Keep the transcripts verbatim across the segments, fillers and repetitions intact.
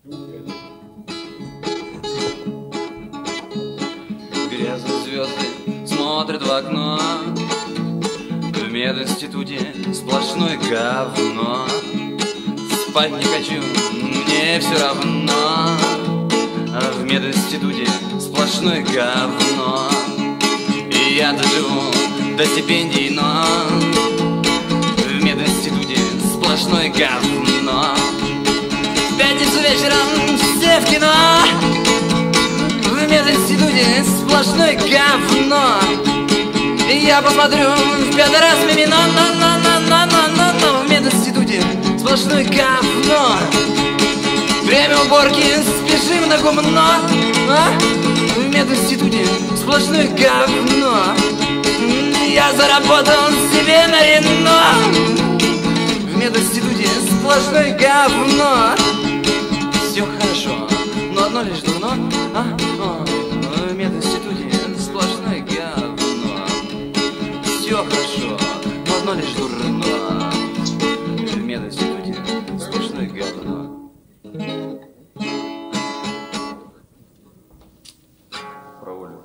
Грязные звезды смотрят в окно. В мединституте сплошное говно. Спать не хочу, мне все равно. В мединституте сплошное говно. И я доживу до стипендий, но в мединституте сплошное говно. В пятницу вечером все в кино. В мединституте сплошное говно. И я посмотрю в пятый раз мимино, но, но, но, но, но, но, но в мединституте сплошное говно. Время уборки, спешим на гумно, а? В мединституте сплошное говно. Я заработал себе на Рено. В мединституте сплошное говно. Все хорошо, но одно лишь дурно, а? О, в мединституте сплошное говно. Все хорошо, но одно лишь дурно. В мединституте сплошное говно. Про Олю.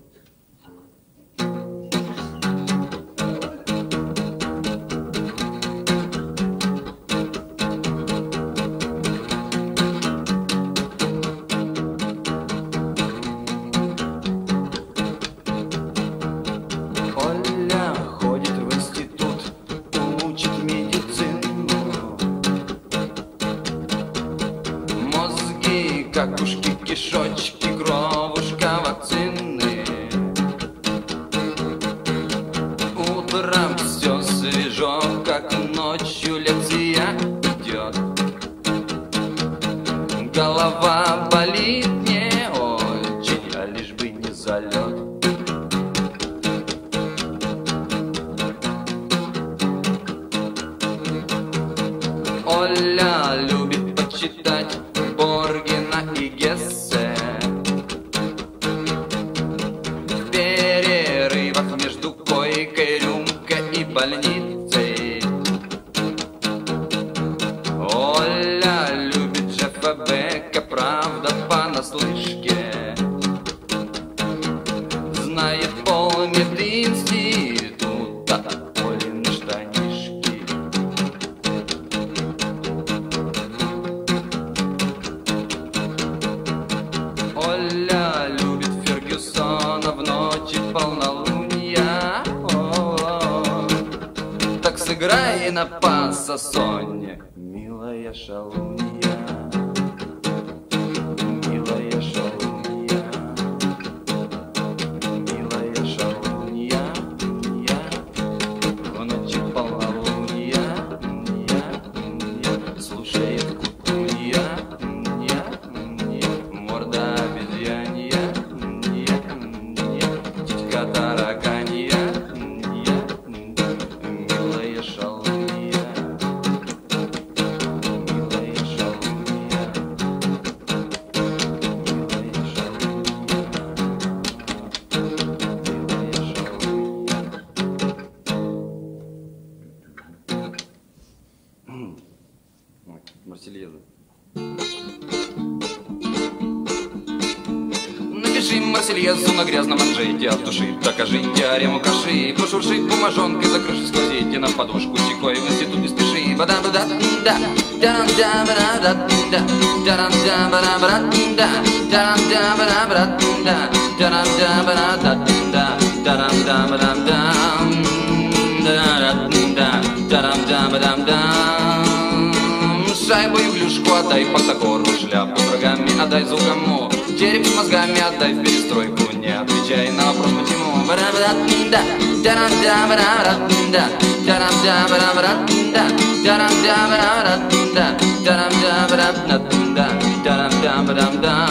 Оля ходит в институт, учит медицину. Мозги, какушки, кишочки, кровушка, вакцины. Утром все свежо, как ночью лекция идет. Голова болит не очень, а лишь бы не залет. Оля любит почитать Боргена и Гессе. В перерывах между койкой, рюмкой и больницей. Оля любит Джеффа Бека, правда, понаслышке. Знает полмединститута Олины штанишки. Оля любит Фергюсона в ночи полнолуния. О-о-о. Так сыграй на пассосоне, милая шалунья. Милая шалунья. Милая шалунья. Я. В ночи полнолуния. Я. Я. Слушает кутунья. Я. Я. Морда обезьянья. Я. Я. Птичка тараканья. Я. Милая шалунья. Милая шалунья. Милая шалунья. Милая шалунья. Марсельеза. Напиши Марсельезу на грязном манжете, от души докажи теорему Каши. Пошурши бумажонкой, закрывшись в клозете, на подушку секой в институт не спеши. Ба-да-ба-да-да, тарам-да-ба-да-да-да, тарам-да-ба-да-ба-да-да, тарам-да-ба-да-ба-да-да, тарам-да-ба-да-да-да, тарам-да-ба-да-да, да-да-да, тарам-да-ба-да-да. Шайбу и клюшку отдай Пантакору, шляпу с рогами отдай Зукому, череп с мозгами отдай в перестройку, не отвечай на вопрос почему. Ба-да-ба-да-да, тарам-да-ба-да-да-да, тарам-да-ба-да-да-да, тарам-да-ба-да-да-да, тарам-да-ба-да-да-да, тарам-да-ба-да-да,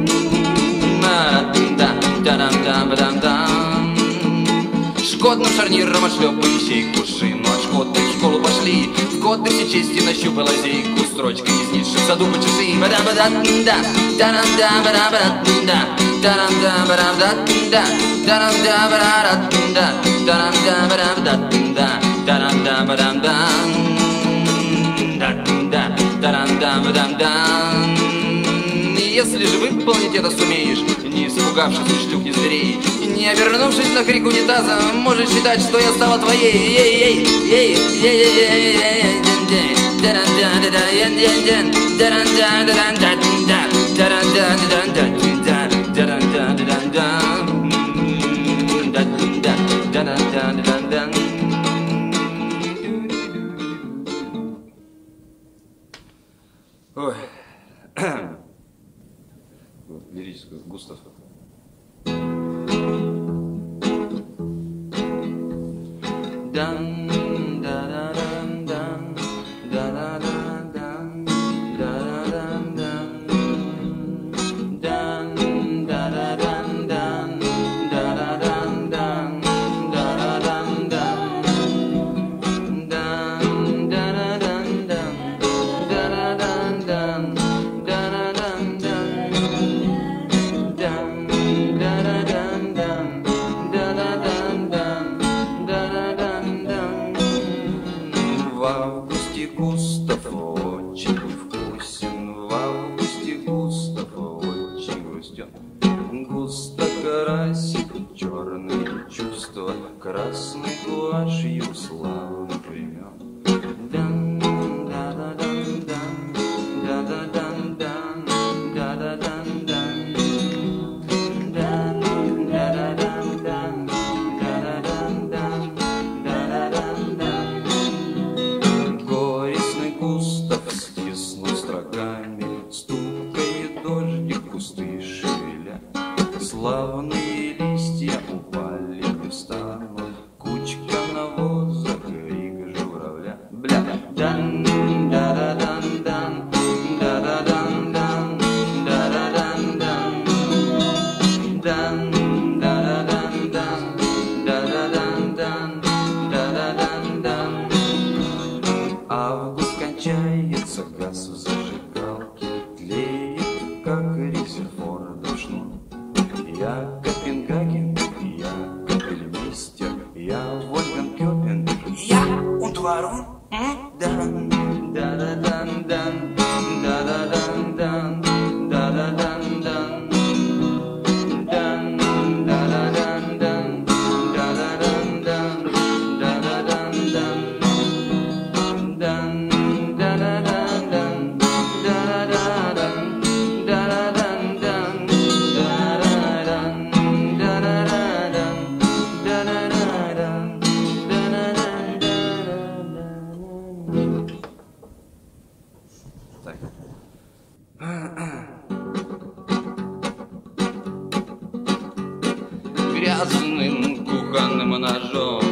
тарам-да-ба-да-да. Шкодным шарниром отшлепай ищейку шину, от шкоды в школу пошли. В коды все чести нащупай лазейку, строчкой из низших в саду почеши. Ба-да-ба-да-да, тарам-да-ба-да-ба-да-да, тарам-да-ба-да-да-да, тарам-да-ба-да-да-да, тарам-да-ба-да-да-да, тарам-да-ба-да-да, да-да, тарам-да-ба-да-да. если же выполнить это сумеешь, не испугавшись ни шлюх, ни зверей, не обернувшись на крик унитаза, можешь считать, что я стала твоей. Ей, ей, ей, ей, ей, ей, ой. Лирическую, Густав. Грязным кухонным ножом,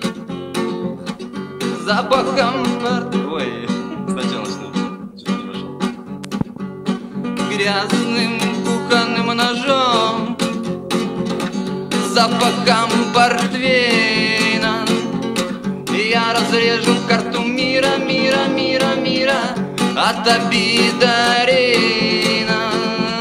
запахом мордвой. Сначала начну, чуть не пошел. Грязным кухонным ножом, запахом портвейна я разрежу карту мира, мира, мира, мира от обида Рейна.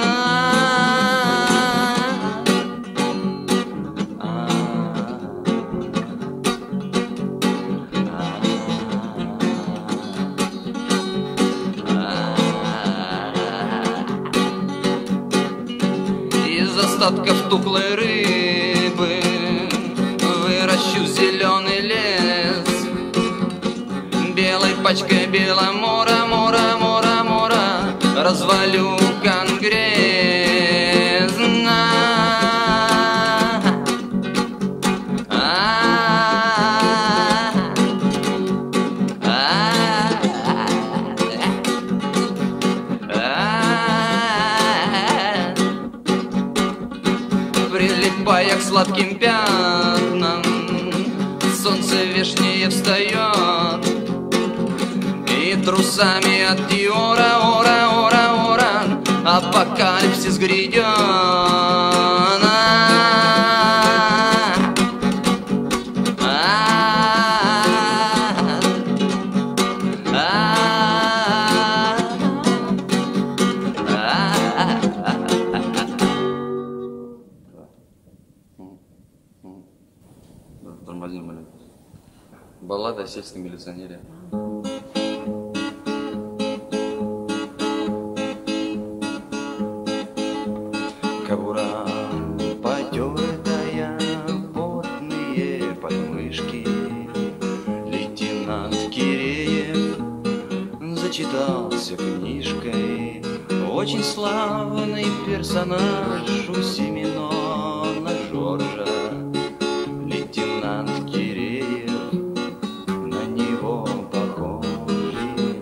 Остатков тухлой рыбы выращу зеленый лес, белой пачкой беломора, мора, мора, мора развалю конгресс. Прилипая к сладким пятнам, солнце вешнее встает, и трусами от Диора, ора, ора, ора, апокалипсис грядет. Баллада о сельском милиционере. улыбкой. Очень славный персонаж у Семенона Жоржа, лейтенант Киреев, на него похожий.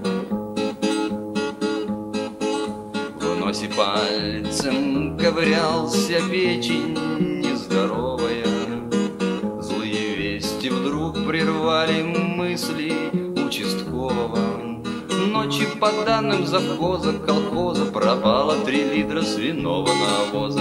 В носе пальцем ковырялся, печень нездоровая. Злые вести вдруг прервали мысли участкового. Ночью, по данным завхоза колхоза, пропало три литра свиного навоза.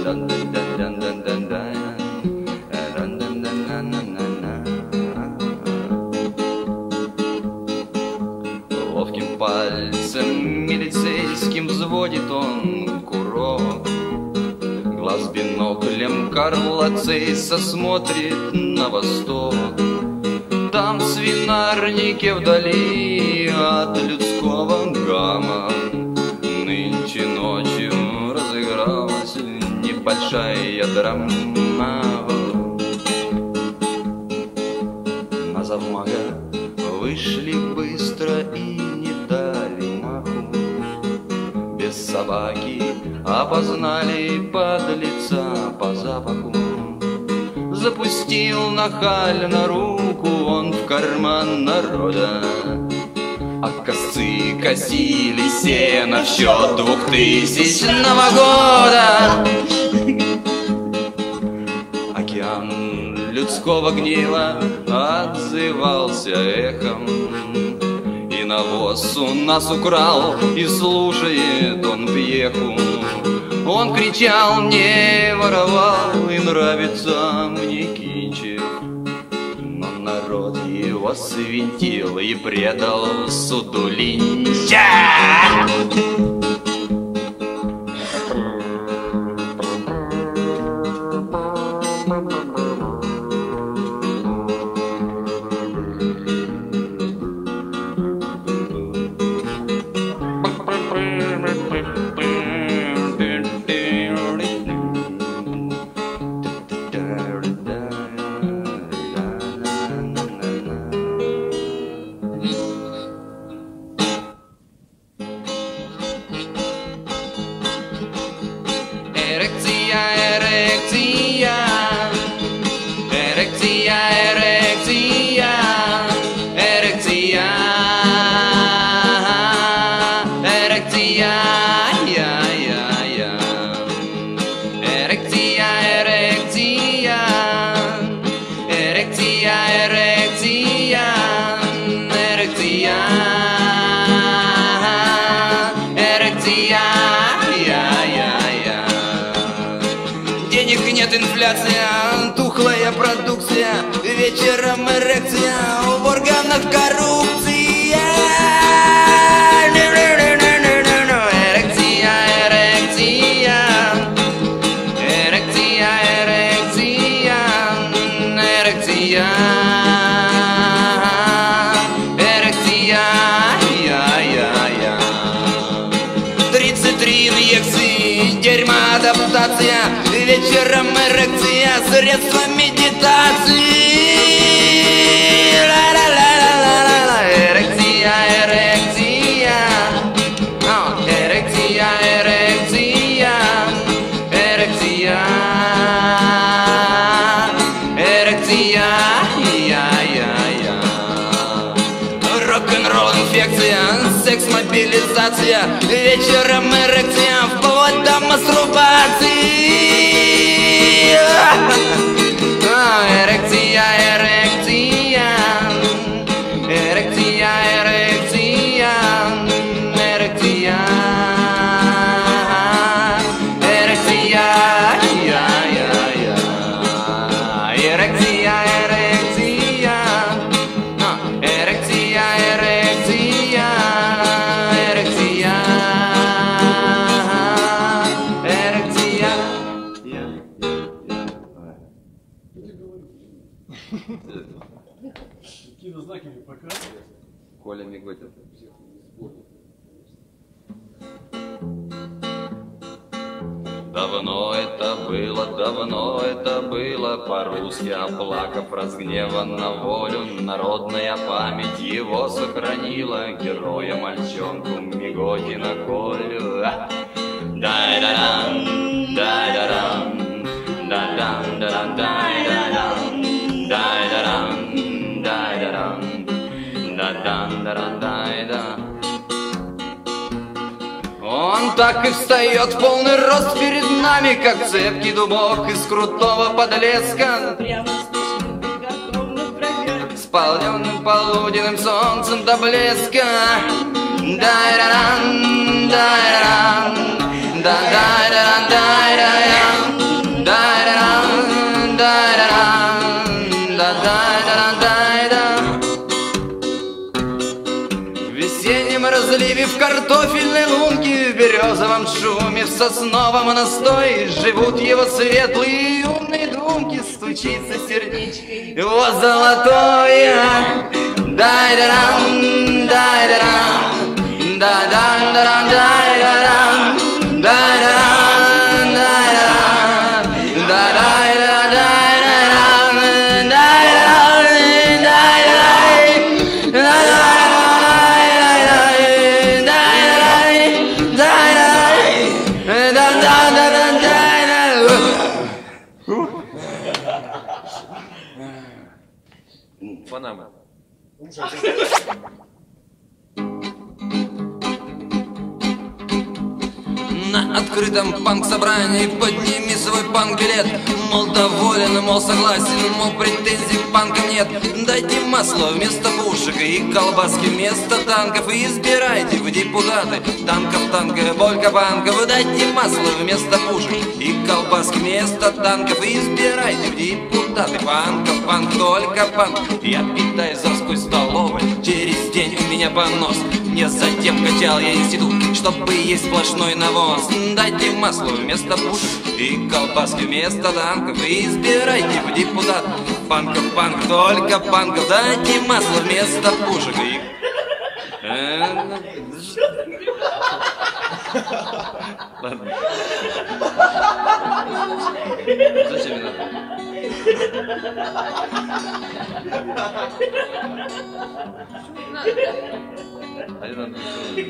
Ловким пальцем милицейским взводит он курок. Глаз биноклем Карл Цейса смотрит на восток. Там в свинарнике вдали от людского гамма нынче ночью разыгралась небольшая драма. На завмага вышли быстро и не дали маху. Без собаки опознали подлеца по запаху. Запустил нахально руку он в карман народа, а косцы косили сено в счет двухтысячного года. Океан людского гнева отзывался эхом, и навоз у нас украл, и слушает он пьеху. Он кричал, не воровал, и нравится мне Кинчев. Но народ его свинтил и предал суду Линча. Инфляция, тухлая продукция, вечером эрекция, в органах коррупция. Эрекция, эрекция, эрекция, эрекция, эрекция, эрекция, я-я-я. Тридцать три инъекции, дерьма адаптация. Вечером эрекция, средства медитации. Ла-ла-ла-ла-ла-ла. Эрекция, эрекция, эрекция, эрекция, эрекция, эрекция, я-я-я. Рок-н-ролл инфекция, секс-мобилизация. Вечером эрекция, вплоть до мастурбации. Эрекция, эрекция, эрекция, эрекция, эрекция, эрекция, я-я-я. Эрекция, эрекция, эрекция, эрекция, эрекция, эрекция. Какие знаки пока? Коля Миготин. Давно это было, давно это было, по-русски оплакав разгневанно волю, народная память его сохранила, героя мальчонку Миготина Колю. Дай-да-дам, дай-да-дам, да-дам, да-дам, дай-да-дам, дай-да-дам, дай-да-дам, да-дам, да-дам, дай-да. Он так и встает в полный рост перед нами, как цепкий дубок из крутого подлеска, спаленным полуденным солнцем до блеска. Дай-ра-ран, дай-ра-ран, да-дай-ра-ран, дай-ра-ран, дай-ра-ран, дай-ра-ран, да-дай-ра-ран, дай-ра. В весеннем разливе, в картофельной лунке, в березовом шуме, в сосновом настое живут его светлые и умные думки. Стучится сердечко его золотое. Дай-да-рам, дай-да-рам, да-дан-да-рам, дай-да-рам, дай-да-рам, дай-да-рам, да-дай-да-рам, дай-да-рам, дай-да-рам, дай-да-рам. Панама. На открытом панк-собрании подними свой панк-билет. Мол, доволен, мол, согласен, мол, претензий к панкам нет. Дайте масло вместо пушек и колбаски вместо танков, и избирайте в депутаты танков, танка, болька банков. Дайте масло вместо пушек и колбаски вместо танков, и избирайте в депутаты панков, панк, только панк. Я питаюсь завской столовой, через день у меня понос. Не затем качал я институт, чтобы есть сплошной навоз. Дайте масло вместо пушек и колбаски вместо танков, и избирайте в депутат панков, панк, только панков. Дайте масло вместо пушек и... Ладно. Зачем мне надо? А не надо.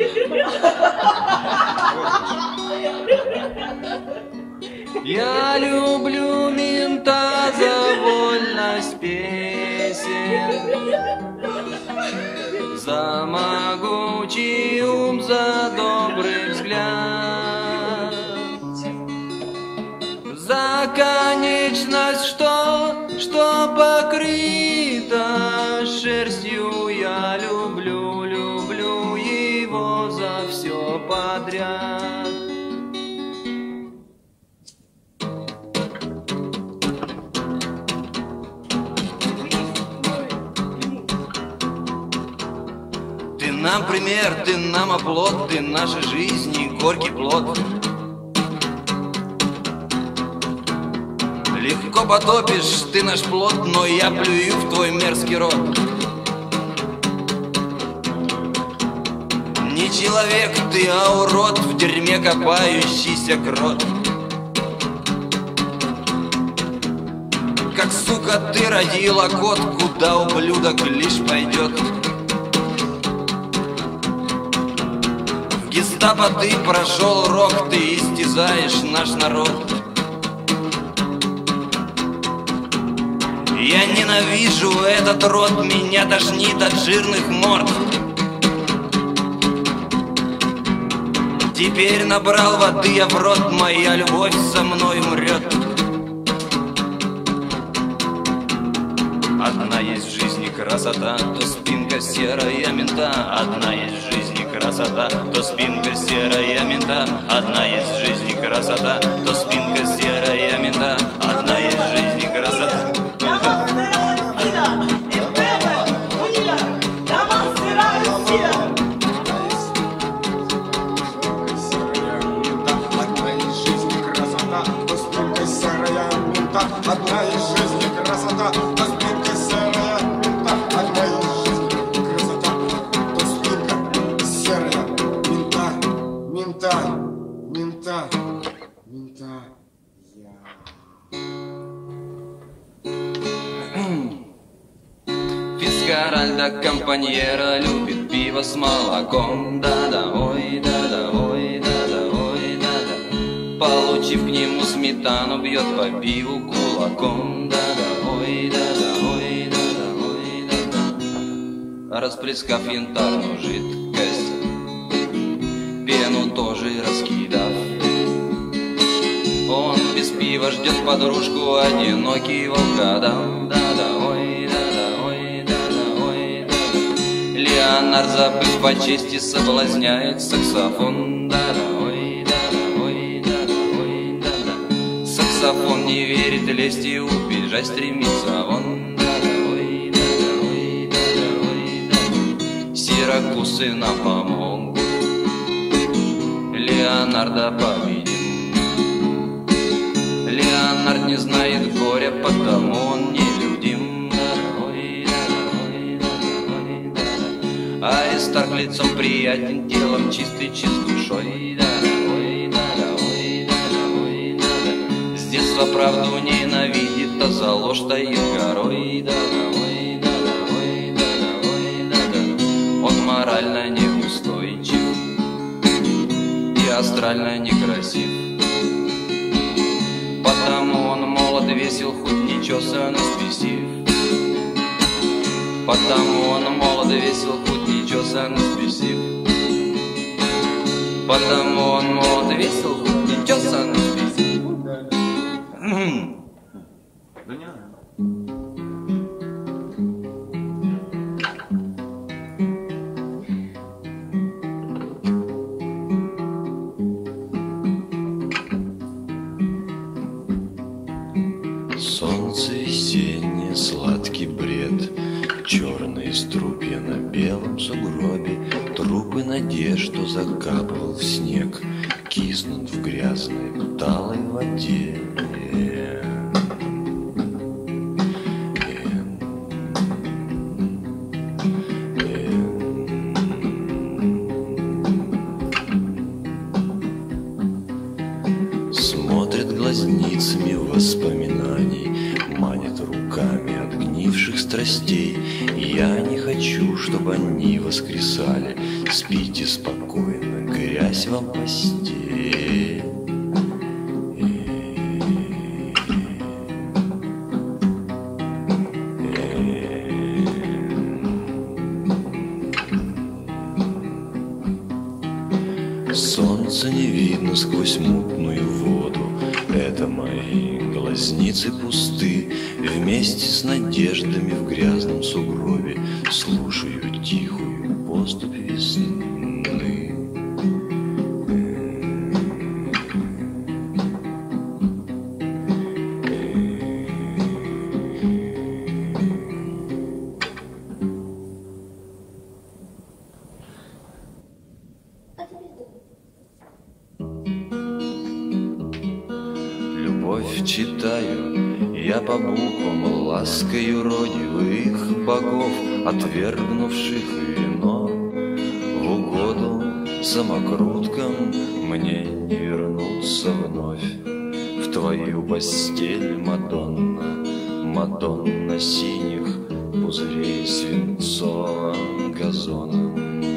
Я люблю мента за вольность песен, за могучий ум, за добрый взгляд, за конечность, что, что покрыта шерстью. Я люблю, люблю его за все подряд. Ты нам пример, ты нам оплот, ты нашей жизни горький плод. Легко потопишь ты наш плод, но я плюю в твой мерзкий рот. Не человек ты, а урод, в дерьме копающийся крот. Как, сука, ты родила кот, куда ублюдок лишь пойдет. В гестапо ты прошел урок, ты истязаешь наш народ. Я ненавижу этот род, меня тошнит от жирных морд. Теперь набрал воды я в рот, моя любовь со мной умрет. Одна есть в жизни красота, то спинка серая мента. Одна есть в жизни красота, то спинка серая мента. Одна есть в жизни красота, то спинка серая мента. Одна есть в жизни красота. Одна из жизни красота, то спинка серая мента. Одна из жизни красота, то спинка серая мента. Мента, мента, винта я. Фицкаральда компаньера любит пиво с молоком. Да-да, ой, да-да, ой, да-да, ой, да-да. Получив к нему сметану, бьет по пиву кулаком. Да-да, ой, да-да, ой, да-да, ой, да-да. Расплескав янтарную жидкость, пену тоже раскидав, он без пива ждет подружку, одинокий волкодав. Да-да, ой, да-да, ой, да-да, ой, да-да. Леонард, забыв по чести, соблазняет саксофон. Да-да, ой, да-да, ой, да-да, ой, да-да. Саксофон не верит лести, убежать стремится он. Да-да, ой, да-да, ой, да-да, ой, да-да. Сиракусы нам помогут, Леонарда победим. Леонард не знает горя, потому он нелюдим. Ой, да, ой, да, ой, да. Аристарх лицом приятен, телом чистый, чист душой. Да, ой, да, ой, да, ой, да. С детства правду ненавидит, а за ложь стоит горой. Да, ой, да, ой, да, ой, да. Он морально неустойчив и астрально некрасив, потому он молод, весел, хоть не чесан и спесив. Потому он молод, весел, хоть не чесан и спесив. Потому он молод, весел, хоть не чесан и спесив. Да не надо. Солнце весеннее, сладкий бред, черные струпья на белом сугробе, трупы надежд, что закапывал в снег, киснут в грязной талой воде. Смотрят глазницами воспоминаний, манят руками отгнивших страстей. Я не хочу, чтобы они воскресали. Спите спокойно, грязь вам постель. Солнце не видно сквозь мутную воду, это мои глазницы пусты. Вместе с надеждами в грязном сугробе слушаю тихую поступь весны. Любовь читаю я по буквам, ласкою родивых богов, отвергнувших вино в угоду самокруткам. Мне не вернуться вновь в твою постель, Мадонна, Мадонна синих пузырей свинцового газона.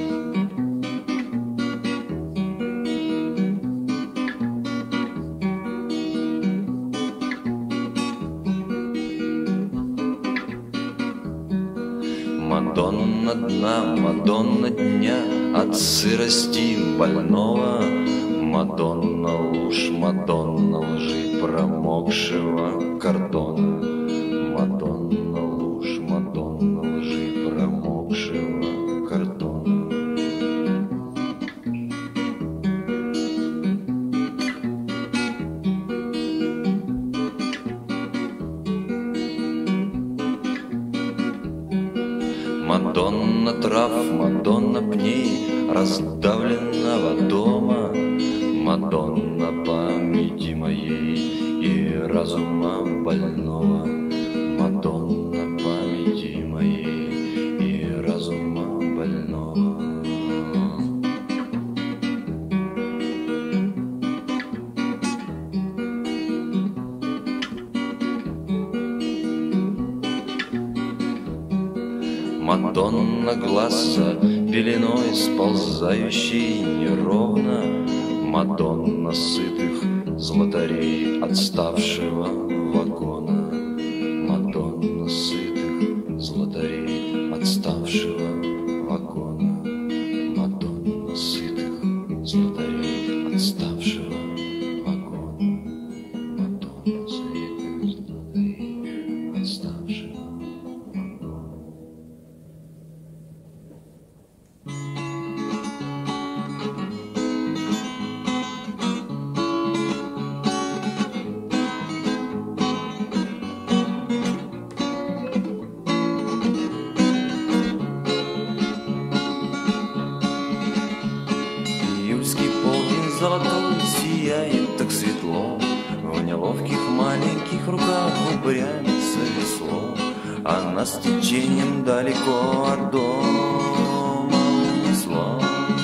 Мадонна дна, Мадонна дня, от сырости больного, Мадонна луж, Мадонна лжи промокшего картона. Мадонна луж, Мадонна лжи промокшего картона. Мадонна трав, Мадонна пней раздавленного дома, Мадонна памяти моей и разума больного, Мадонна памяти моей и разума больного. Мадонна глаза пеленой сползающей неровно, Мадонна сытых златарей отставшего вагона, Мадонна сытых златарей отставшего вагона, Мадонна сытых златарей отставшего вагона, Мадонна сытых златарей отставшего вагона. Июльский полдень золотой сияет так светло, в неловких маленьких руках упрямится весло, а нас течением далеко от дома унесло.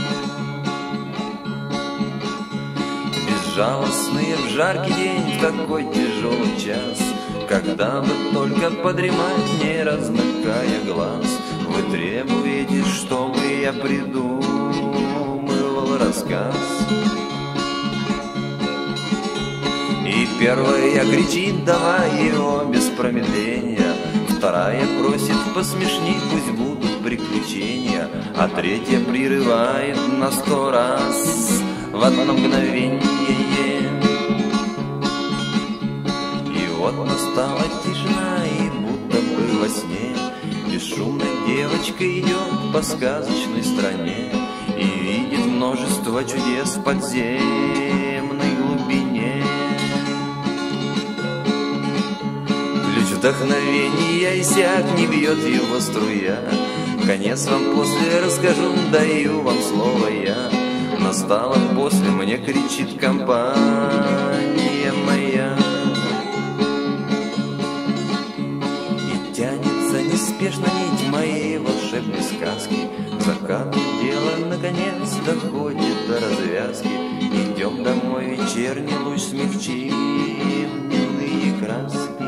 Безжалостные в жаркий день, в такой тяжелый час, когда бы только подремать, не размыкая глаз, вы требуете, чтобы я придумал рассказ. И первая кричит: давай его без промедления, вторая просит: посмешни, пусть будут приключения, а третья прерывает на сто раз в одно мгновение. И вот настала тишина, и будто бы во сне бесшумная девочка идет по сказочной стране и видит множество чудес в подземной глубине. Ключ вдохновения иссяк, не бьет его струя. Конец вам после расскажу, даю вам слово я. Настало после, мне кричит компания моя. И тянется неспешно нить моей волшебной сказки. К закату дело наконец доходит до развязки. Идем домой, вечерний луч смягчит дневные краски.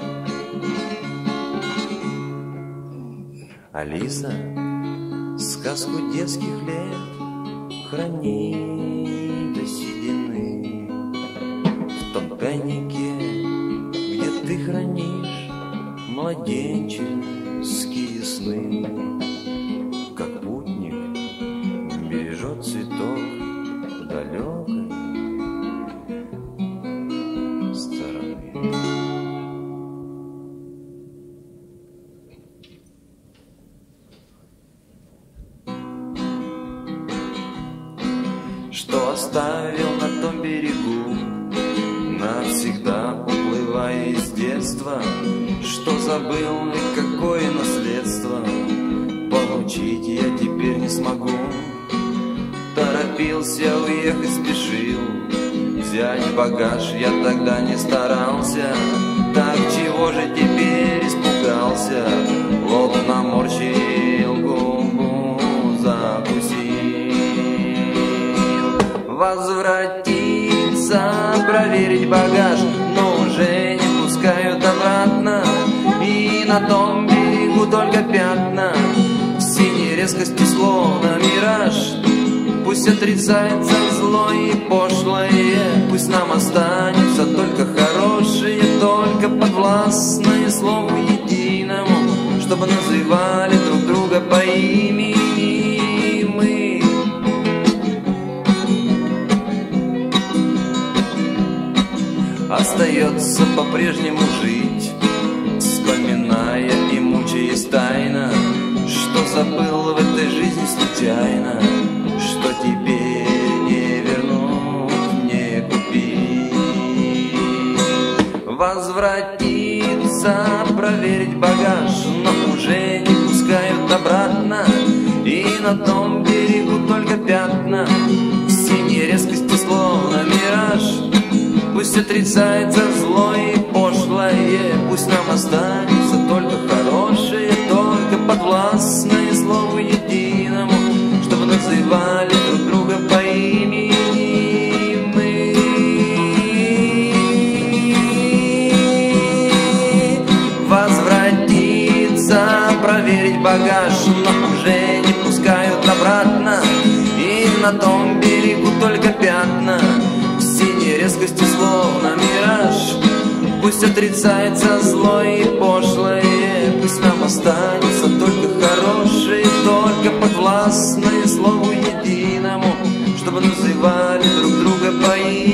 Алиса, сказку детских лет храни до седины. В том тайнике, где ты хранишь младенческие сны, как путник бережет цветок далекой стороны. Что оставил на том берегу, навсегда уплывая из детства, что забыл и какое наследство получить я теперь не смогу. Торопился уехать, спешил взять багаж, я тогда не старался. Так чего же теперь испугался? Лоб наморщил, губу закусил. Возвратиться, проверить багаж, но уже не пускают обратно. И на том берегу только пятна синей резкости, словно мираж. Пусть отрицается злое и пошлое, пусть нам останется только хорошее, только подвластное слову единому, чтобы называли друг друга по имени мы. Остается по-прежнему жить, вспоминая и мучаясь тайно, что забыл в этой жизни случайно, что теперь не вернуть, не купить. Возвратиться, проверить багаж, но уже не пускают обратно. И на том берегу только пятна синей резкости, словно мираж. Пусть отрицается злое и пошлое, пусть нам останется только хорошее, только подвластное слову единому, чтобы называли друг друга по имени мы. Возвратиться, проверить багаж, но уже не пускают обратно. И на том берегу только пятна синей резкости, словно мираж. Пусть отрицается злое и пошлое, пусть нам останется только хорошее, только подвластное слову единому, чтобы называли друг друга по имени.